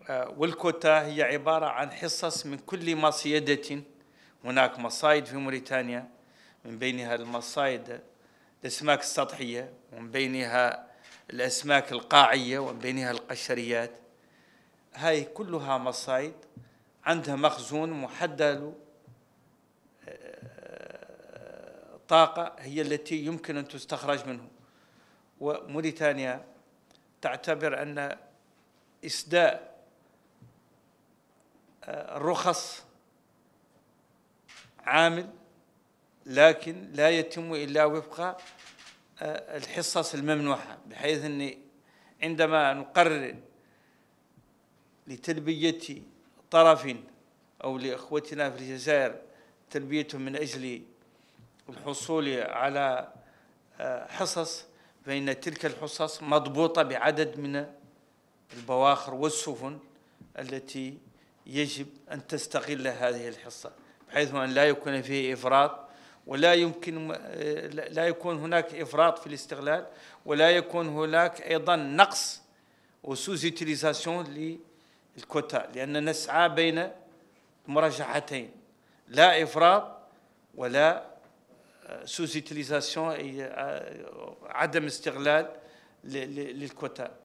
والكوتا هي عبارة عن حصص من كل مصيدة. هناك مصايد في موريتانيا، من بينها المصايد الأسماك السطحية، ومن بينها الأسماك القاعية، ومن بينها القشريات. هاي كلها مصايد عندها مخزون محدد طاقة هي التي يمكن أن تستخرج منه. وموريتانيا تعتبر أن إسداء الرخص عامل، لكن لا يتم إلا وفق الحصص الممنوحة، بحيث أن عندما نقرر لتلبية طرف أو لإخوتنا في الجزائر تلبيتهم من أجل الحصول على حصص، فإن تلك الحصص مضبوطة بعدد من البواخر والسفن التي يجب أن تستغل هذه الحصة، بحيث أن لا يكون فيه إفراط، ولا يمكن لا يكون هناك إفراط في الاستغلال، ولا يكون هناك أيضا نقص وسوز يوتيليزاسيون للكوتا، لأننا نسعى بين مرجحتين: لا إفراط ولا سوز يوتيليزاسيون، أي عدم استغلال للكوتا.